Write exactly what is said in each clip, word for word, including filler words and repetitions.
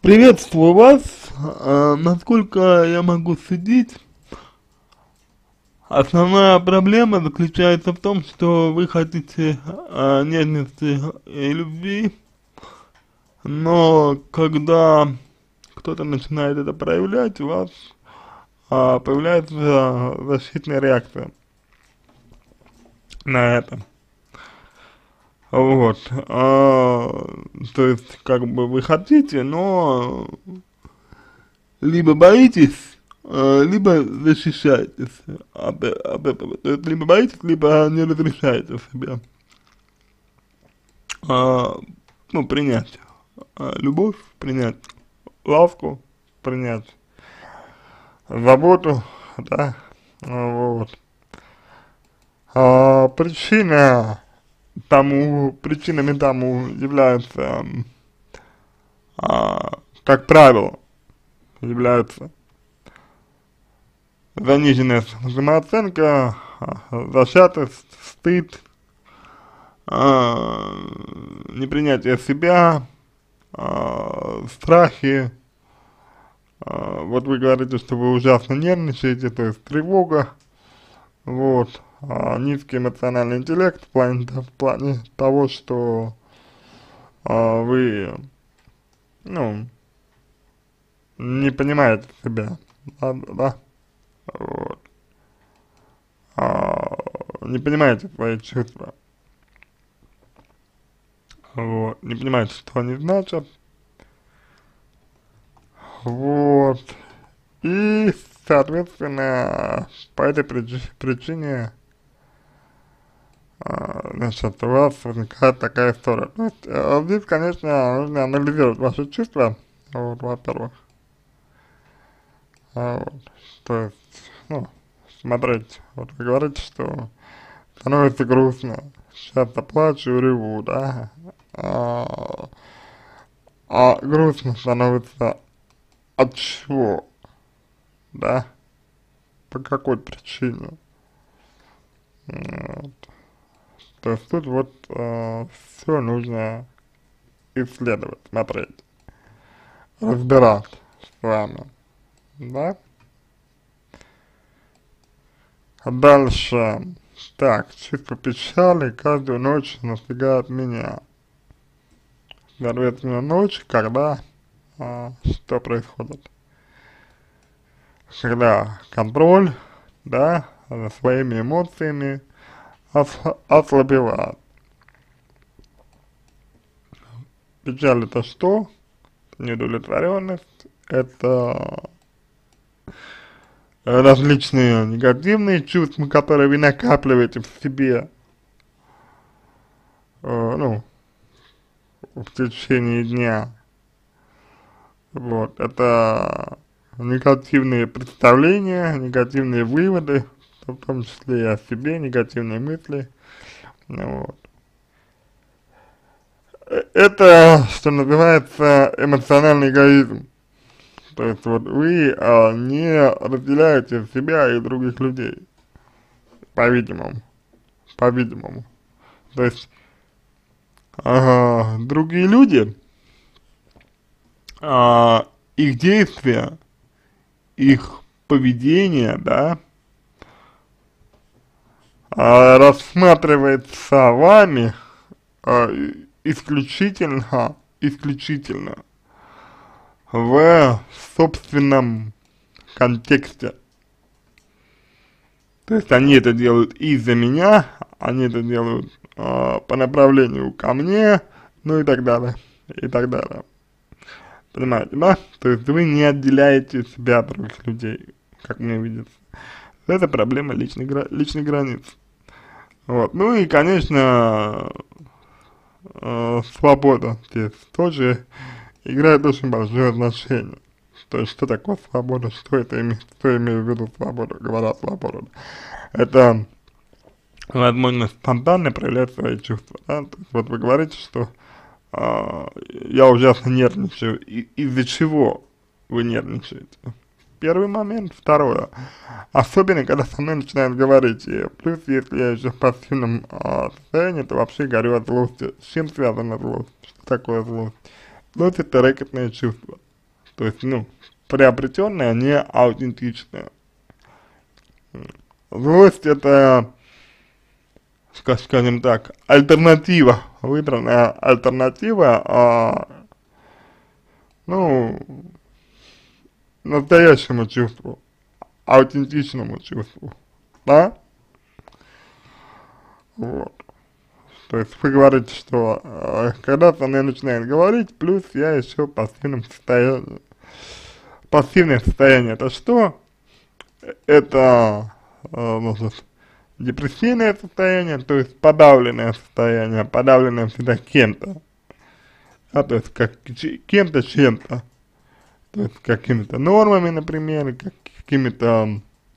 Приветствую вас. А, насколько я могу судить, основная проблема заключается в том, что вы хотите а, нежности и любви, но когда кто-то начинает это проявлять, у вас а, появляется защитная реакция на это. Вот. А, то есть, как бы вы хотите, но либо боитесь, э, либо защищаетесь от, от этого. То есть, либо боитесь, либо не разрешаете себе, а, ну, принять а, любовь, принять ласку, принять заботу, да, вот. А, причина тому, причинами тому являются, а, как правило, являются заниженная самооценка, зачатость, стыд, а, непринятие себя, а, страхи. А, вот вы говорите, что вы ужасно нервничаете, то есть тревога, вот, а, низкий эмоциональный интеллект в плане, в плане того, что а, вы, ну, не понимаете себя, да, да, вот. А, не понимаете свои чувства, вот, не понимаете, что они значат, вот, и, соответственно, по этой прич причине, а, значит, у вас возникает такая история. То есть, а, здесь, конечно, нужно анализировать ваши чувства, вот, во-первых, а, вот, то есть, ну, смотреть, вот вы говорите, что становится грустно, часто плачу, реву, да, а, а грустно становится от чего, да, по какой причине, вот. То есть тут вот э, все нужно исследовать, смотреть, разбирать с вами, да. Дальше, так, чувство печали каждую ночь настигает меня. Соответственно, ночь, когда, а, что происходит? Когда контроль, да, над своими эмоциями ос ослабевает. Печаль это что? Неудовлетворенность, это различные негативные чувства, которые вы накапливаете в себе, э, ну, в течение дня. Вот, это негативные представления, негативные выводы, в том числе и о себе, негативные мысли, вот. Э, Это, что называется, эмоциональный эгоизм. То есть вот вы а, не разделяете себя и других людей, по-видимому, по-видимому. То есть а, другие люди, а, их действия, их поведение, да, а, рассматривается вами а, исключительно, исключительно в собственном контексте. То есть они это делают из-за меня, они это делают а, по направлению ко мне, ну и так далее, и так далее. Понимаете, да? То есть вы не отделяете себя от других людей, как мне видится. Это проблема личной, гра личной границы. Вот. Ну и, конечно, э, свобода здесь тоже играет очень большое значение. То есть, что такое свобода, что это имеет, что имеет в виду свобода, говоря свобода. Это возможность спонтанно проявлять свои чувства, да? То есть, вот вы говорите, что а, я ужасно нервничаю. И, из-за чего вы нервничаете? Первый момент. Второе. Особенно, когда со мной начинают говорить. И плюс, если я еще в пассивном а, состоянии, то вообще горю от злости. С чем связана злость? Что такое злость? Злость — это рэкетное чувство. то есть, ну, приобретенное, не аутентичное. Злость это, скажем так, альтернатива, выбранная альтернатива, а, ну, настоящему чувству, аутентичному чувству, да? Вот. То есть вы говорите, что э, когда со мной начинает говорить, плюс я еще в пассивном состоянии. Пассивное состояние это что? Это, э, значит, депрессивное состояние, то есть подавленное состояние, подавленное всегда кем-то. А, то есть как кем-то, чем-то. То есть какими-то нормами, например, как, какими-то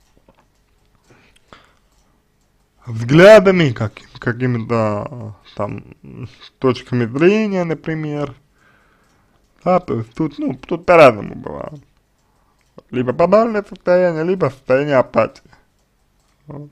взглядами, как, какими-то там точками зрения, например. Да, то есть тут, ну, тут по-разному бывает. Либо подавленное состояние, либо состояние апатии. Вот.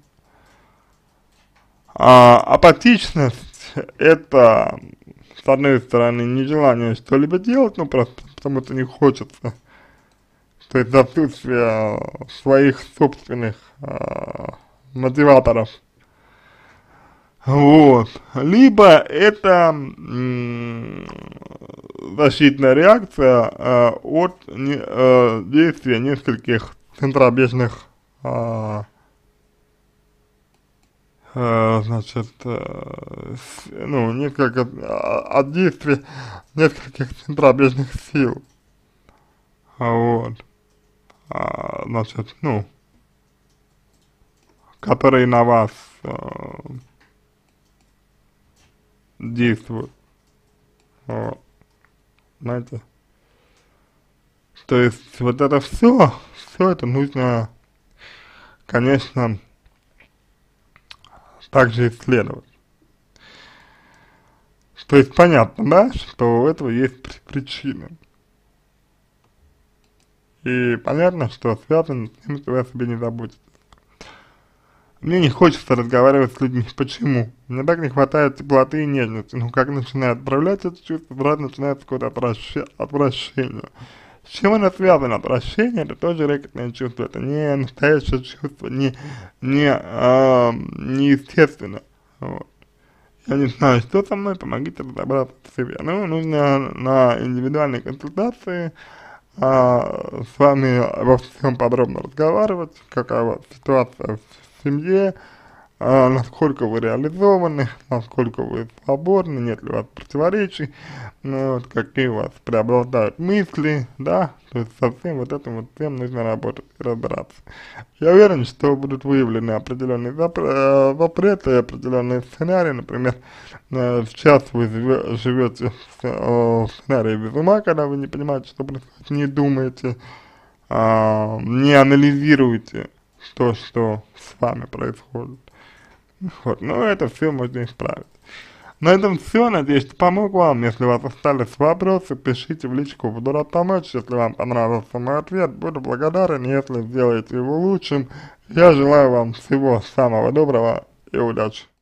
А апатичность это, с одной стороны, нежелание что-либо делать, ну просто потому что не хочется. То есть отсутствие своих собственных а, мотиваторов. Вот. Либо это м, защитная реакция э, от не, э, действия нескольких центробежных э, э, значит, э, с, ну, несколько, э, от действия нескольких центробежных сил. Вот. А, значит, ну, которые на вас э, действуют. Вот. Знаете? То есть вот это все, все это нужно, конечно, также исследовать. То есть понятно, да, что у этого есть при причины. И понятно, что связано с тем, что вы о себе не заботитесь. Мне не хочется разговаривать с людьми. Почему? Мне так не хватает теплоты и нежности. Ну, как начинает проявлять это чувство, сразу начинается какое-то отвращение. С чем оно связано? Отвращение — это тоже рэкетное чувство. Это не настоящее чувство, не, не, э, не естественно. Вот. Я не знаю, что со мной, помогите разобраться в себе. Ну, нужно на индивидуальной консультации а, с вами во всем подробно разговаривать, какая у вас ситуация в семье, а, насколько вы реализованы, насколько вы свободны, нет ли у вас противоречий, ну, вот, какие у вас преобладают мысли, да, то есть со всем вот этим вот всем нужно работать и разбираться. Я уверен, что будут выявлены определенные запр запреты, определенные сценарии, например, э, сейчас вы живете в, в сценарии без ума, когда вы не понимаете, что происходит, не думаете, э, не анализируете то, что с вами происходит. Вот, но это все можно исправить. На этом все, надеюсь, что помог вам. Если у вас остались вопросы, пишите в личку, буду рад помочь. Если вам понравился мой ответ, буду благодарен, если сделаете его лучшим. Я желаю вам всего самого доброго и удачи.